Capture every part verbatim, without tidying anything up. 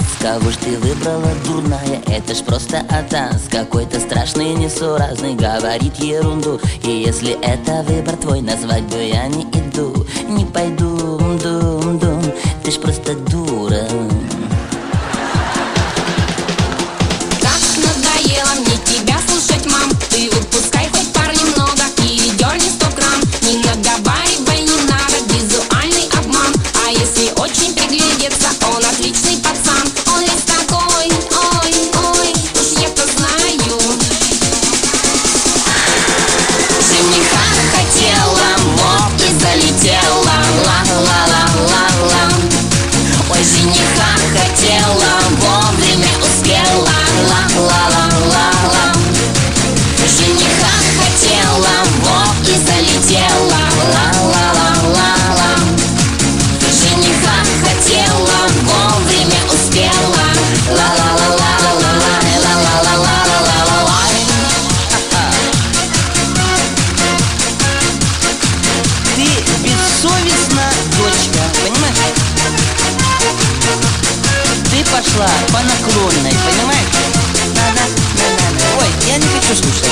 Кого ж ты выбрала, дурная? Это ж просто атас. Какой-то страшный, несуразный, говорит ерунду. И если это выбор твой, на свадьбу я не иду. Не пойду, дум-дум, ты ж просто дура. Так надоело мне тебя слушать, мам. Ты выпускай хоть парня много или дерни сто грамм. Не наговаривай, не надо, визуальный обман. А если очень приглядеться, он отличный пацан. Он весь такой, ой, ой, уж я-то знаю. Жениха хотела, вот и залетела, ла-ла-ла-ла-ла. Ой, жениха хотела, вовремя успела, ла-ла-ла-ла-ла. Жениха хотела, вот и залетела, ла-ла-ла-ла-ла. Жениха хотела, вовремя успела, ла-ла-ла-ла-ла-ла, ла-ла-ла-ла-ла-ла. Ты бессовестна, дочка, понимаешь? Ты пошла по наклонной, понимаешь? На-на-на-на-на. Ой, я не хочу слушать.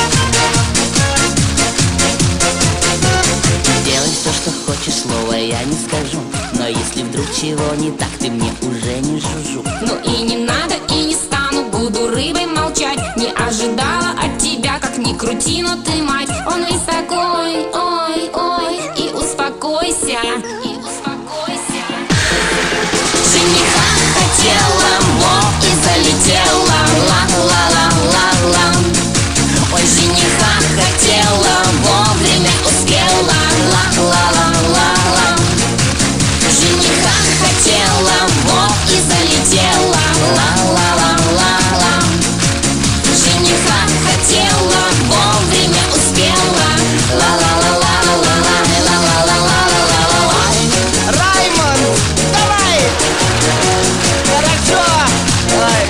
Делай все, что хочешь, слова я не скажу. Но если вдруг чего не так, ты мне уже не жужжу. Ну и не надо, и не стану, буду рыбой молчать. Не ожидала от тебя, как ни крути, но ты мать. Он весь такой, ой, ой, и успокойся, и успокойся. Жениха хотела, вот и залетела, ла-ла-ла-ла-ла. Ой, жениха хотела, вовремя успела, ла-ла-ла-ла-ла. Жениха хотела, вот и залетела, ла-ла-ла-ла-ла. Жениха хотела, вовремя успела, ла-ла-ла-ла-ла-ла, ла-ла-ла-ла-ла-ла. Раймонд, давай! Хорошо! Давай.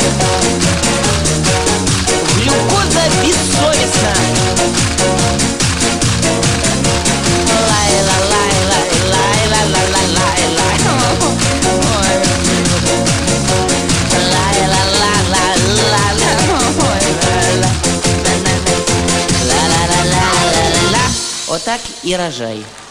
Глюкоза бессовестна. Лай-ла-лай-лай-лай-ла-ла-лай-лай. Ой. Лай-ла-ла-ла-ла-ла-ла. Ой, ла-ла. На-на-на. Ла-ла-ла-ла-ла-ла. Вот так и рожай.